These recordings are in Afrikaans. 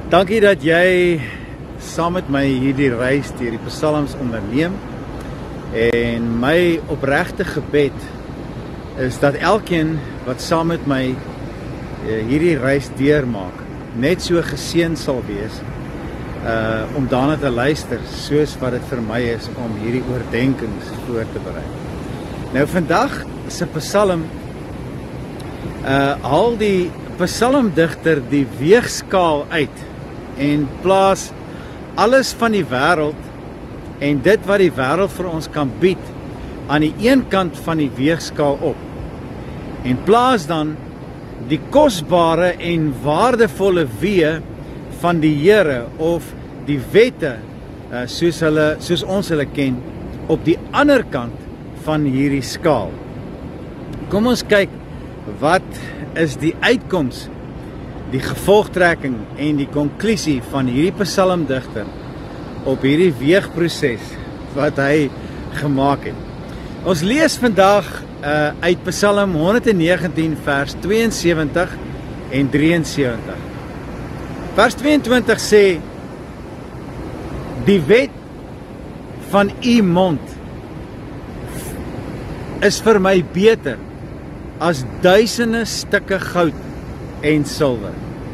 Dankie dat jy saam met my hierdie reis deur die psalms onderneem. En my opregte gebed is dat elkeen wat saam met my hierdie reis deurmaak, net so geseën sal wees om daarna te luister, soos wat dit vir my is om hierdie oordeenkings voor te berei. Nou vandag se psalm haal die psalmdigter die weegskaal uit en plaas alles van die wêreld en dit wat die wêreld vir ons kan bied aan die een kant van die weegskaal op en plaas dan die kosbare en waardevolle wee van die Here of die wette soos ons hulle ken op die ander kant van hierdie skaal. Kom ons kyk wat is die uitkoms, die gevolgtrekking en die konklusie van hierdie psalmdigter op hierdie weegproses wat hy gemaak het. Ons lees vandag uit Psalm 119 vers 72 en 73. Vers 22 sê: Die wet van u mond is vir my beter as duisende stukke goud en silwer.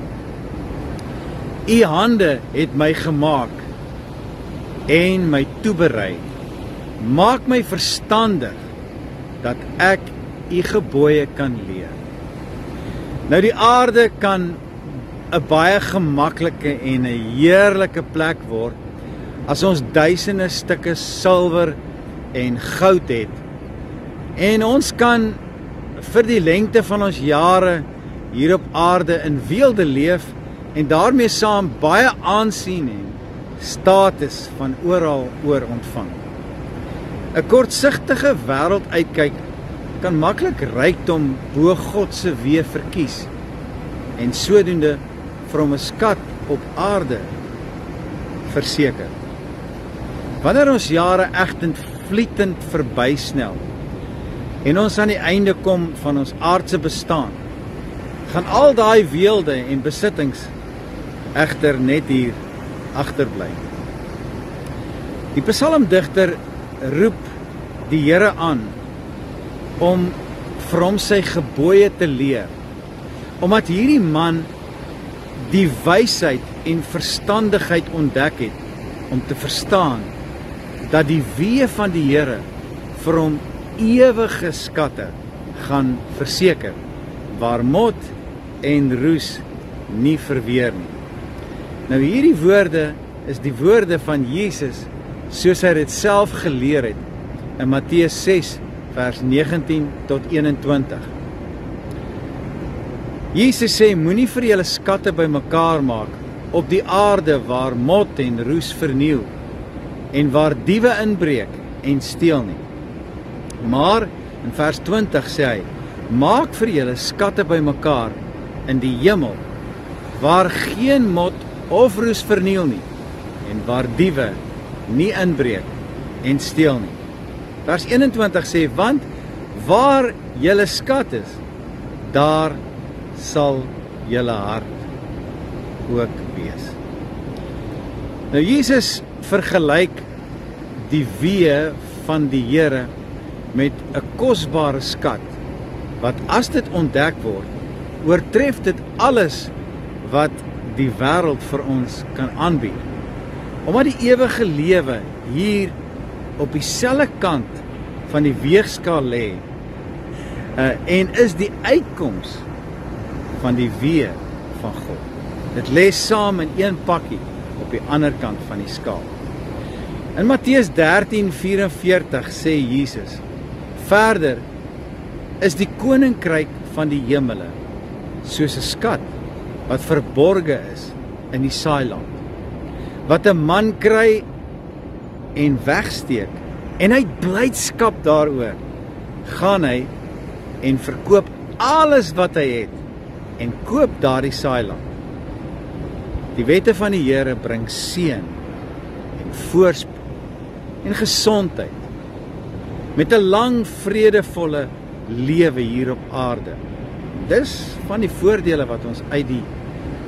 U hande het my gemaak en my toeberei. Maak my verstandig dat ek u gebooie kan leer. Nou die aarde kan 'n baie gemaklike en 'n heerlike plek word as ons duisende stukke silwer en goud het. En ons kan vir die lengte van ons jare hier op aarde in weelde leef en daarmee saam baie aansien en status van oral oor ontvang. 'n Kortsigtige wêrelduitkyk kan maklik rykdom bo God se weë verkies en sodoende vir hom 'n skat op aarde verseker. Wanneer ons jare egtend vlietend verbysnel en ons aan die einde kom van ons aardse bestaan, gaan al daai weelde en besittings egter net hier agterbly. Die psalmdigter roep die Here aan om vir hom sy gebooie te leer, omdat hierdie man die wysheid en verstandigheid ontdek het om te verstaan dat die weë van die Here vir hom ewige skatte gaan verseker, waar mot en roes nie verweer nie. Nou hierdie woorde is die woorde van Jesus soos hy dit self geleer het in Matteus 6 vers 19 tot 21. Jesus sê: moenie vir julle skatte bymekaar maak op die aarde waar mot en roes verniel en waar diewe inbreek en steel nie. Maar in vers 20 sê hy: maak vir julle skatte bymekaar in die hemel waar geen mot of roes verniel nie en waar diewe nie inbreek en steel nie. Vers 21 sê: want waar julle skat is, daar sal julle hart ook wees. Nou Jesus vergelyk die weë van die Here met 'n kosbare skat wat as dit ontdek word, oortref dit alles wat die wêreld vir ons kan aanbied. Omdat die ewige lewe hier op dieselfde kant van die weegskaal lê en is die uitkoms van die weë van God. Dit lê saam in een pakkie op die ander kant van die skaal. In Matteus 13:44 sê Jesus: verder is die koninkryk van die hemele soos 'n skat wat verborge is in die saailand, wat 'n man kry en wegsteek, en hy blydskap daaroor, gaan hy en verkoop alles wat hy het en koop daardie saailand. Die wette van die Here bring seën en voorspoed en gesondheid met 'n lang vredevolle lewe hier op aarde. Dis van die voordele wat ons uit die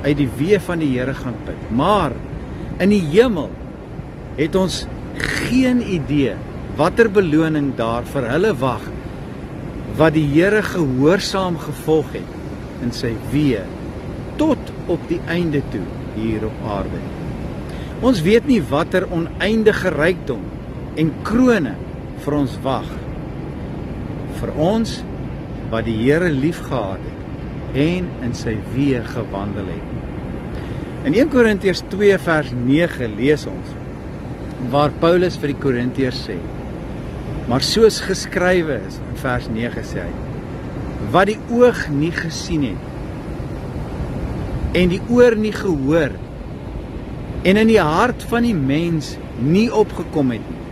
uit die weë van die Here gaan put. Maar in die hemel het ons geen idee watter beloning daar vir hulle wag wat die Here gehoorsaam gevolg het in sy weë tot op die einde toe hier op aarde. Ons weet nie watter oneindige rykdom en krone vir ons wag. Vir ons wat die Here liefgehad het en in sy weë gewandel het. In 1 Korintiërs 2 vers 9 lees ons waar Paulus vir die Korintiërs sê: maar soos geskrywe is, in vers 9 sê hy, wat die oog nie gesien het en die oor nie gehoor en in die hart van die mens nie opgekom het nie.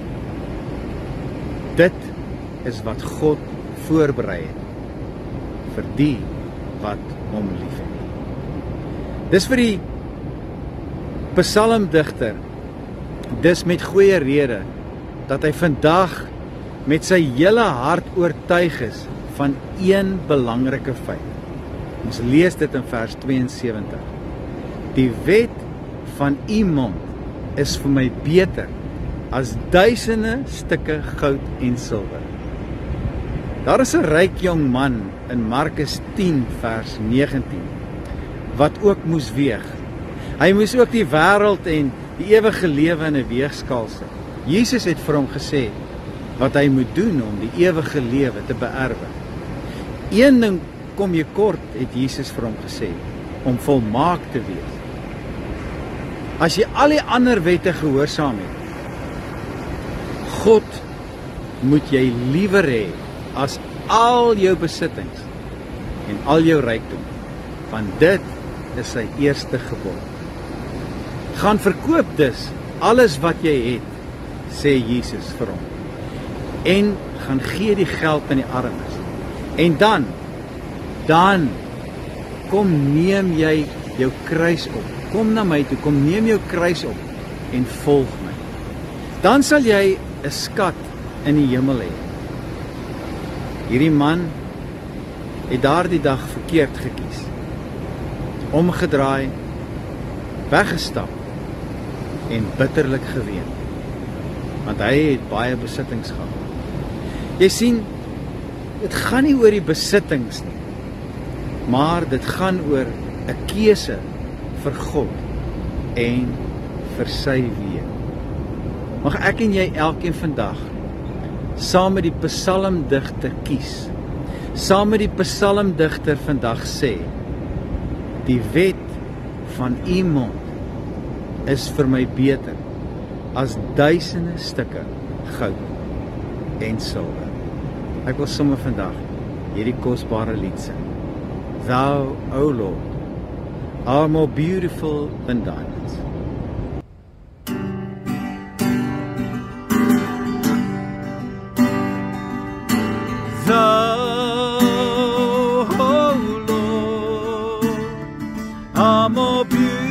Dit is wat God voorberei het vir die wat hom liefhet. Dis vir die psalmdigter, dis met goeie rede dat hy vandag met sy hele hart oortuig is van een belangrike feit. Ons lees dit in vers 72. Die wet van u mond is vir my beter as duisende stukke goud en silwer. Daar is 'n ryk jong man in Markus 10 vers 19 wat ook moes weeg. Hy moes ook die wêreld en die ewige lewe in 'n weegskaal sit. Jesus het vir hom gesê wat hy moet doen om die ewige lewe te beerwe. Een ding kom jy kort, het Jesus vir hom gesê, om volmaak te wees. As jy al die ander wette gehoorsaam het, God moet jy liewer hê as al jou besittings en al jou rykdom, want dit is sy eerste gebod. Gaan verkoop dus alles wat jy het, sê Jesus vir hom, en gaan gee die geld aan die armes. En dan kom neem jy jou kruis op. Kom na my toe, kom neem jou kruis op en volg my. Dan sal jy 'n skat in die hemel hê. Hierdie man het daardie dag verkeerd gekies. Omgedraai, weggestap en bitterlik geween. Want hy het baie besittings gehad. Jy sien, dit gaan nie oor die besittings nie, maar dit gaan oor 'n keuse vir God en vir sy weë. Mag ek en jy elkeen vandag saam met die psalmdigter kies. Saam met die psalmdigter vandag sê: die wet van u mond is vir my beter as duisende stukke goud en silwer. Ek wil sommer vandag hierdie kosbare lied sing. Thou, O Lord, are more beautiful than diamonds. Thou, O Lord, are more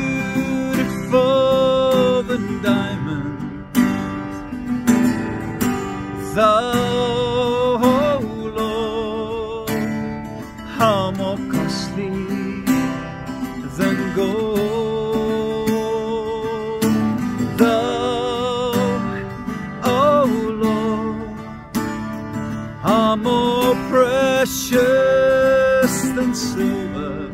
beautiful than diamonds. Thou, O Lord, are more costly than gold. Thou, O Lord, are more precious than silver,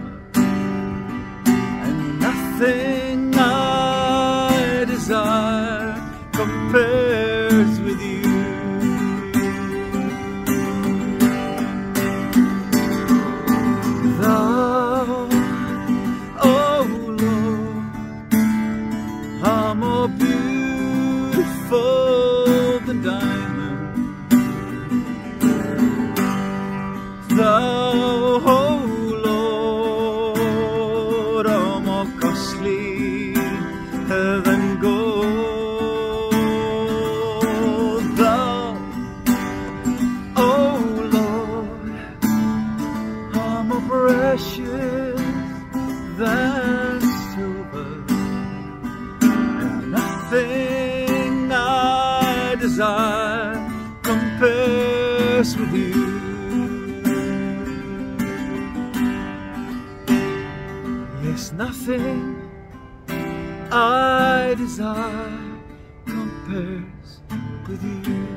and nothing I desire compares with you. Thou, O Lord, are more beautiful than diamonds. Thou, O Lord, are more costly than gold. Thou, O Lord, are more precious than silver, and nothing I desire compares with you. Yes, nothing I desire compares with you.